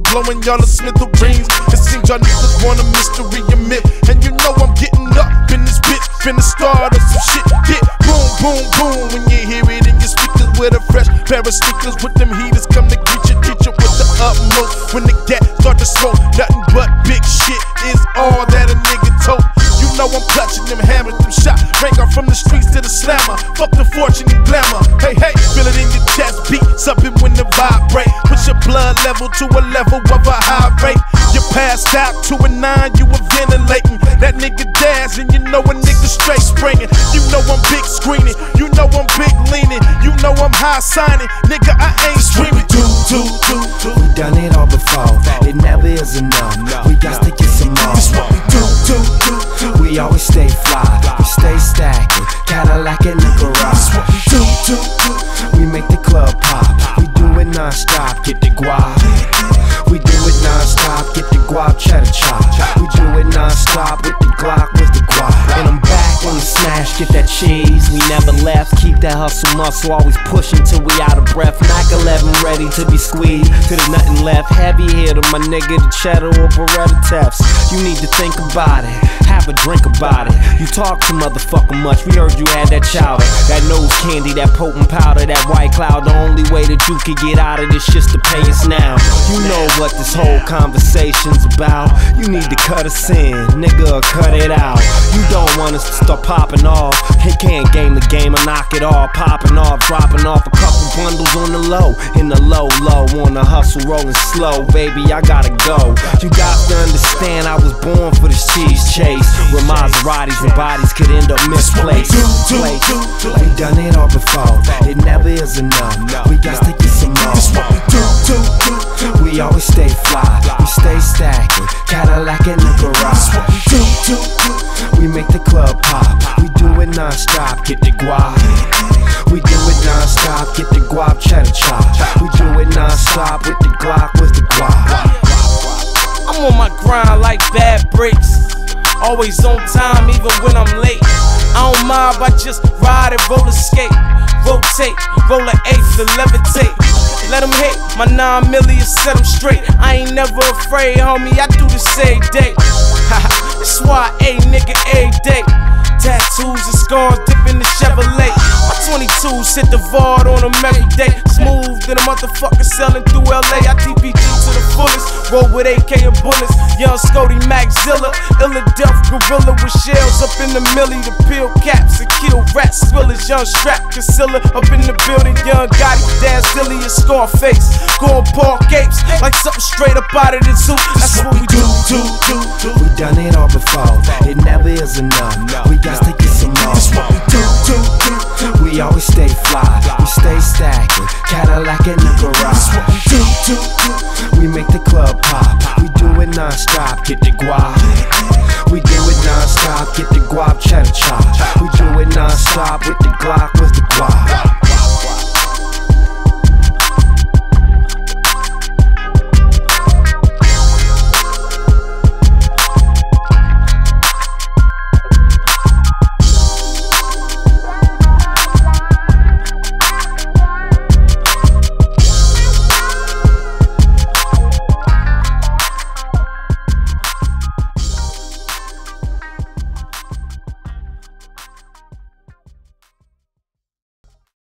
blowing y'all a smithereens. It seems y'all niggas want a mystery admit, and you know I'm getting up in this bitch, finna start up some shit. Get boom, boom, boom when you hear it in your speakers with a fresh pair of sneakers with them heaters come to greet you with the utmost. When the gat start to smoke, nothing but big shit is all that a nigga told. You know I'm clutching them hammers, them shots rank off from the streets to the slammer. Fuck the fortune and glamour. Hey, hey, feel it in your chest, beat something when the vibrate. Push your blood level to a level of a high rate. You passed out to a 9, you were ventilating. That nigga dancing, you know a nigga straight springing. You know I'm big screening, you know I'm big leaning, you know I'm high signing. Nigga, I ain't screaming. We done it all before, it never is enough. We got to get some more. This what we do. We always stay fly, we stay stacking, Cadillac in the garage. This what we do. We make the club pop, we do it non-stop, get the guap. We do it non-stop, get the guap cheddar chop. We do it non-stop with the Glock, with the guap. And I'm back on the smash, get that cheese. We never left, keep that hustle muscle, always pushing till we out of breath. Mac 11 ready to be squeezed, till there's nothing left. Heavy hitter, my nigga, the cheddar or Beretta Tefts. You need to think about it, have a drink about it. You talk too motherfucking much, we heard you had that chowder, that nose candy, that potent powder, that white cloud. The only way that you can get out of this shit's to pay us now. You know what this whole conversation's about. You need to cut us in, nigga, or cut it out. You don't want us to start popping off. He can't game the game or knock it off. Popping off, dropping off a couple bundles on the low. In the low, on the hustle, rolling slow. Baby, I gotta go. You got to understand I was born for this cheese chase, where Maseratis and bodies could end up misplaced. We done it all before, it never is enough. We got to get some more. This what we do. We always stay fly, we stay stacking, Cadillac in the garage. This what we do. We make the club pop, we do it non-stop, get the guap. We do it non-stop, get the guap cheddar chop. We do it non-stop with the Glock, with the guap. I'm on my grind like bad breaks, always on time even when I'm late. I don't mind if I just ride and roller skate, rotate, roll an eighth and levitate. Let them hate, my 9 million set them straight. I ain't never afraid, homie, I do this every day. That's why I nigga every day. Tattoos and scars dip in the Chevrolet. My 22s hit the Vard on them every day. Smooth than a motherfucker selling through LA. I TPG to the fullest, roll with AK and bullets. Young Scody Maxilla, illa death gorilla with shells up in the millie. To peel caps and kill rats, thrillers. Young Strap, Casilla up in the building. Young Gotti, Dan Silly and Scarface. Going park apes like something straight up out of the zoo. That's what we do. We done it all before, it never is enough. We got to get some more. This what we do. We always stay fly, we stay stacking, Cadillac in the garage. This what we do. We make the club pop, we do it non-stop, get the guap. We do it non-stop, get the guap cheddar chop. We do it non-stop with the Glock, with the guap.